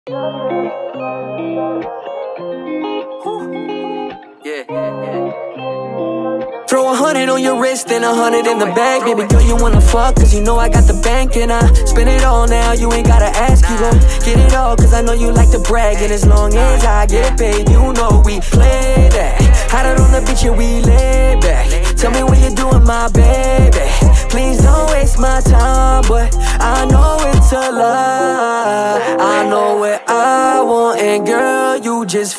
Throw 100 on your wrist and 100 in the bag. Baby girl, you wanna fuck, cause you know I got the bank. And I spend it all now, you ain't gotta ask. You gon' get it all, cause I know you like to brag. And as long as I get paid, you know we play that. Had it on the beach and we lay back. Tell me what you doing, my baby. Please don't waste my time, but I know it's a lie. I know what I want, and girl, you just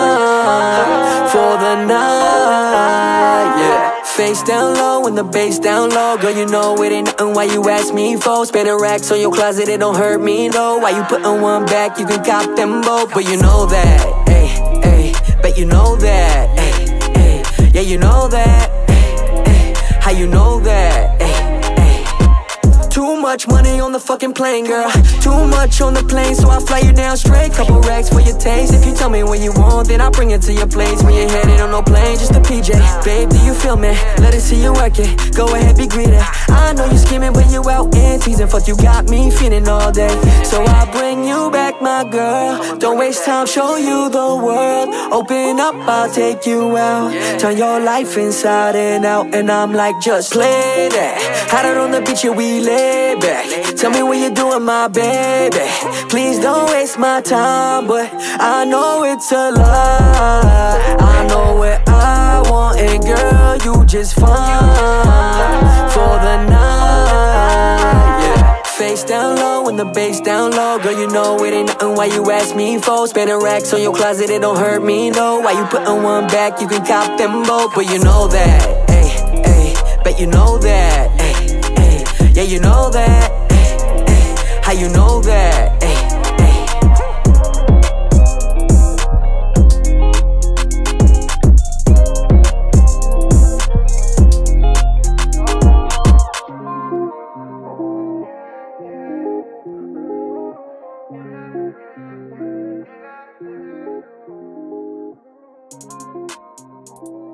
fine for the night, yeah. Face down low and the bass down low. Girl, you know it ain't nothing why you ask me for. Spend a racks on your closet, it don't hurt me though. Why you putting one back, you can cop them both. But you know that, ayy, ayy. Bet you know that, ayy, ayy. Yeah, you know that, ayy, ayy. How you know that, ayy. Too much money on the fucking plane, girl. Too much on the plane, so I fly you down straight. Couple racks for your taste. If you tell me what you want, then I bring it to your place. When you're headed on no plane, just a PJ. Babe, do you feel me? Let it see you work it. Go ahead, be greedy. I know you scheming, but you out and teasing. Fuck, you got me feeling all day. So I bring you back, my girl. Don't waste time, show you the world. Open up, I'll take you out. Turn your life inside and out. And I'm like, just play that. Had it on the beach and we lay back. Tell me what you doing, my baby. Please don't waste my time, but I know it's a lie. I know what I want, and girl, you just fine for the night, yeah. Face down low and the bass down low. Girl, you know it ain't nothing why you ask me for. Spending racks on your closet, it don't hurt me though. Why you putting one back, you can cop them both. But you know that, ayy, ayy. Bet you know that, ayy, ayy. Yeah, you know that, ayy, ayy. How you know that, ayy. Thank you.